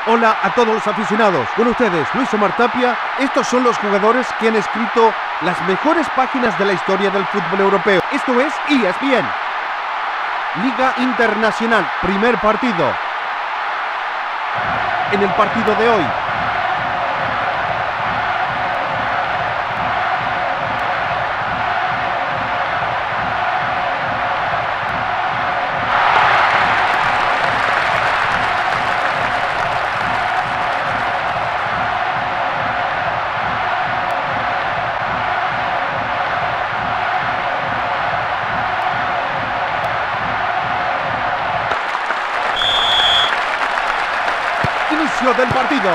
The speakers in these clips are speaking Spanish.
Hola a todos los aficionados. Con ustedes, Luis Omar Tapia. Estos son los jugadores que han escrito las mejores páginas de la historia del fútbol europeo. Esto es ESPN. Liga Internacional, primer partido. En el partido de hoy, inicio del partido.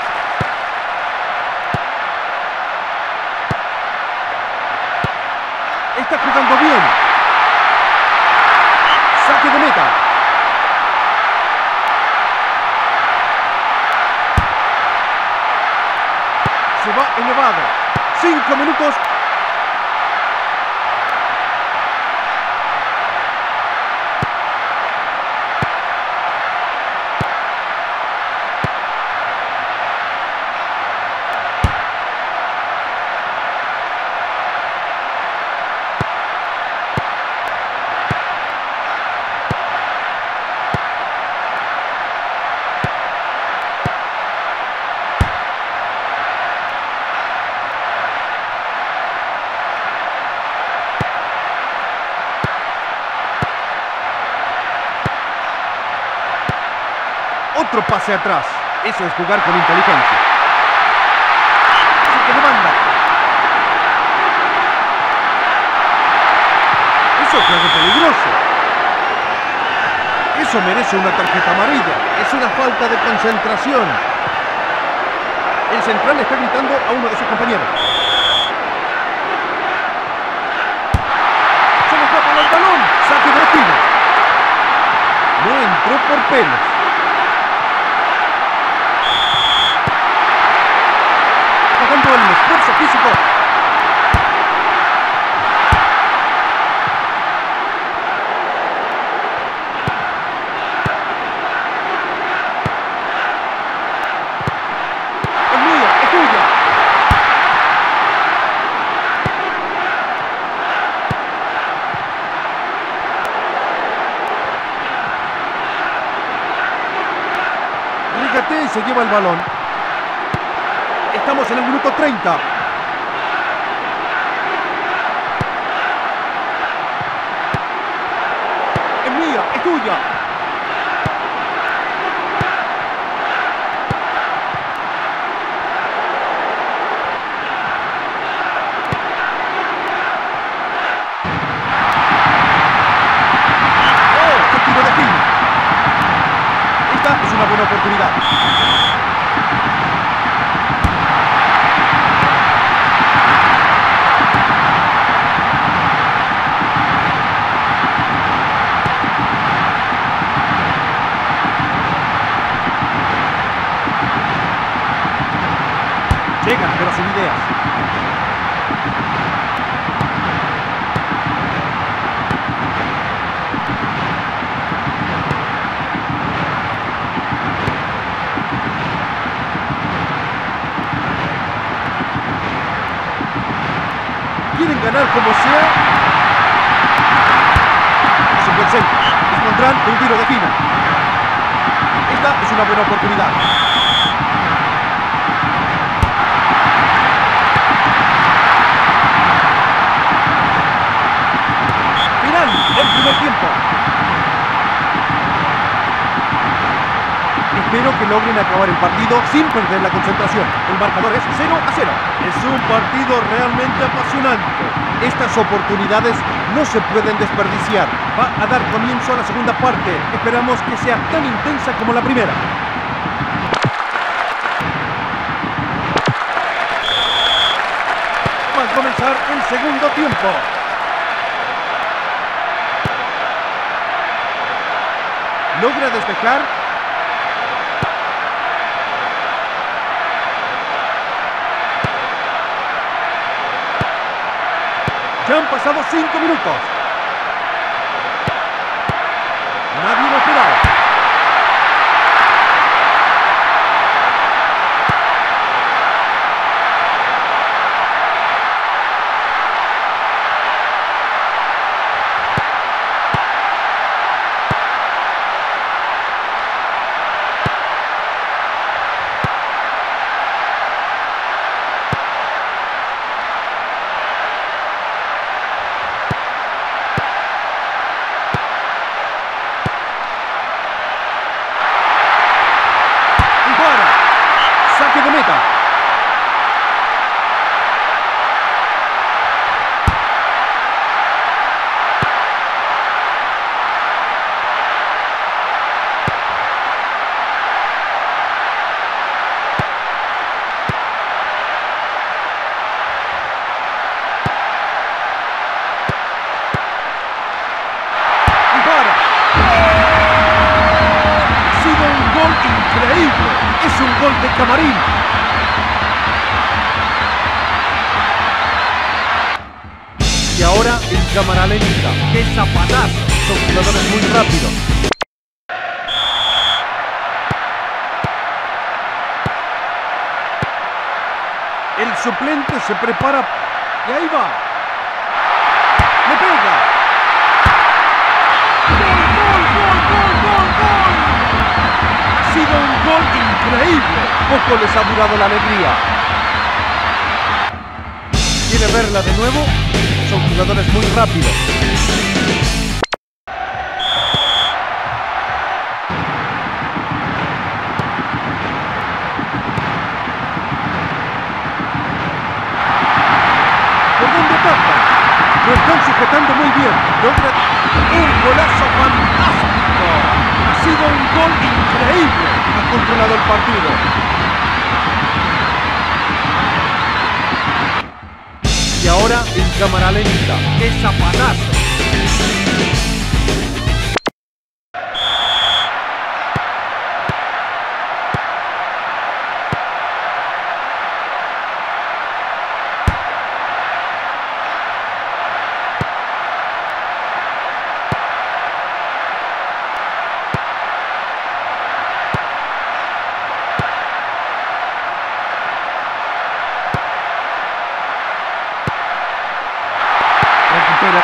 Está jugando bien. Saque de meta. Se va elevado. 5 minutos. Otro pase atrás. Eso es jugar con inteligencia. Se demanda. Eso es algo peligroso. Eso merece una tarjeta amarilla. Es una falta de concentración. El central le está gritando a uno de sus compañeros. Se le escapa el balón. Saque de esquina. No entró por pelos. Pagando el esfuerzo físico. Es mía, es tuya. Rígate y se lleva el balón. Estamos en el minuto 30. Es mía, es tuya. ¡Oh, qué tiro de esquina! Esta es una buena oportunidad. Llegan, pero sin ideas. Quieren ganar como sea. Es un buen centro. Dispondrán de un tiro de esquina. Esta es una buena oportunidad. El primer tiempo. Espero que logren acabar el partido sin perder la concentración. El marcador es 0-0. Es un partido realmente apasionante. Estas oportunidades no se pueden desperdiciar. Va a dar comienzo a la segunda parte. Esperamos que sea tan intensa como la primera. Va a comenzar el segundo tiempo. Logra despejar. Ya han pasado 5 minutos. Nadie lo esperaba. gol de Camarín. Y ahora en cámara lenta. ¡Qué zapatazo! Son jugadores muy rápidos. El suplente se prepara y ahí va. ¡Le pega! ¡Gol, gol, gol, gol, gol, gol! Ha sido un gol increíble. Poco les ha durado la alegría. ¿Quiere verla de nuevo? Son jugadores muy rápidos. ¿Por dónde atacan? Lo están sujetando muy bien. Logra un golazo fantástico. Ha sido un gol increíble. Ha controlado el partido. Y ahora en cámara lenta. ¡Qué zapatazo! Recupera.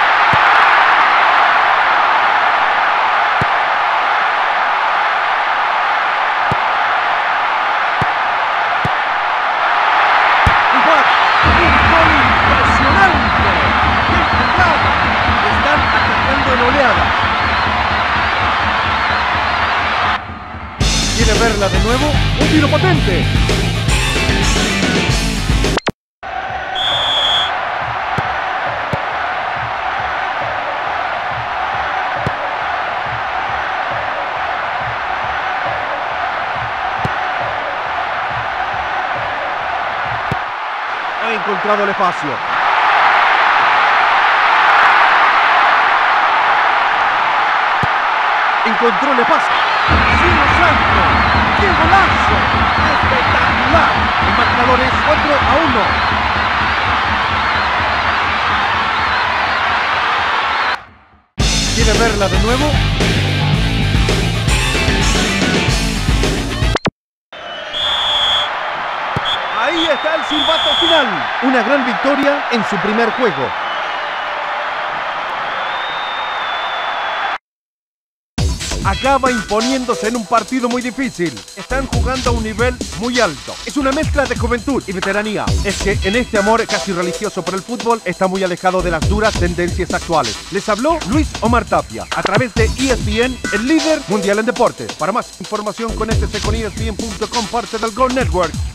Un gol impresionante. ¡Qué jugada! Están atacando en oleada. ¿Quiere verla de nuevo? ¡Un tiro potente! Ha encontrado el espacio. Encontró el espacio. ¡Cielo santo! ¡Qué golazo! ¡Espectacular! El marcador es 4-1. ¿Quiere verla de nuevo? Ahí está el silbato final. Una gran victoria en su primer juego. Acaba imponiéndose en un partido muy difícil. Están jugando a un nivel muy alto. Es una mezcla de juventud y veteranía. Es que en este amor casi religioso por el fútbol está muy alejado de las duras tendencias actuales. Les habló Luis Omar Tapia a través de ESPN, el líder mundial en deportes. Para más información conéctese con ESPN.com, parte del Go Network.